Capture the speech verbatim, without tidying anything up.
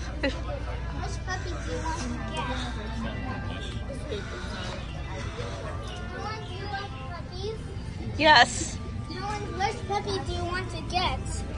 Which puppy do you want to get? Do you like puppies? Yes. Which puppy do you want to get?